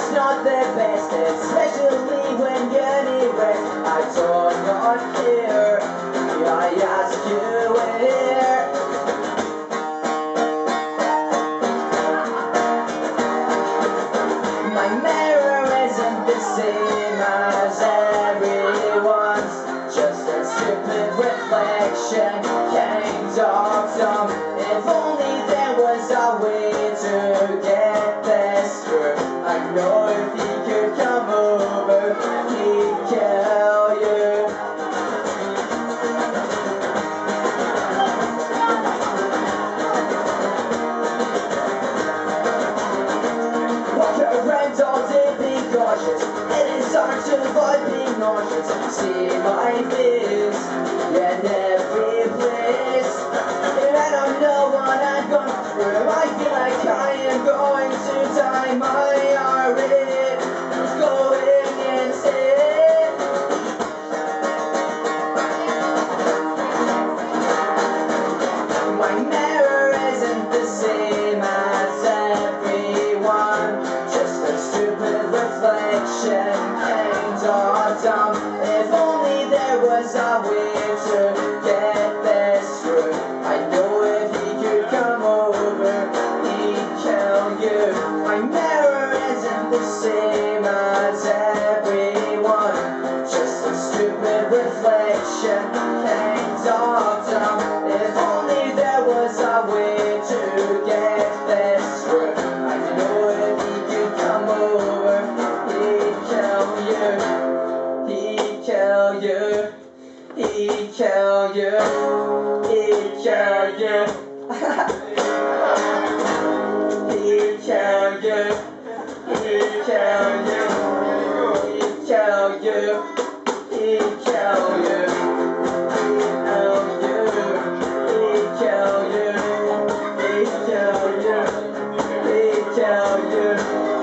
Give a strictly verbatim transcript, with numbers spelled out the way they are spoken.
is not the best, especially when you need rest. I do not care, I ask you where. My mirror isn't the same as everyone's, just a stupid reflection, kind of dumb. If only there was a way to get this through. I know if he could come over, he'd kill you. Walk around all day being cautious, it is hard to avoid being nauseous. See my face in every place, and I don't know what I'm going through. I feel like I am going to die. My heart is going insane. My mirror isn't the same as everyone, just a stupid reflection, kind of dumb. If only there was a way to get this through. I know if he could come over, he'd kill you. My mirror isn't the same as everyone, just a stupid reflection, kind of dumb. If only there was a way to get this through. I know if he could come over, he'd kill you. He'd kill you. He'd kill you. He'd kill you. He'd kill you. He'd kill you. He'd kill you. He'd kill you. He'd kill you. He'd kill you. He'd kill you.